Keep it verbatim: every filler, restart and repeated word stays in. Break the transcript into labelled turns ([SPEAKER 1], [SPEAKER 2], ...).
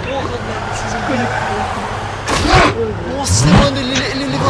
[SPEAKER 1] Porra, velho, esses caras. Nossa, mano, ele, ele levantou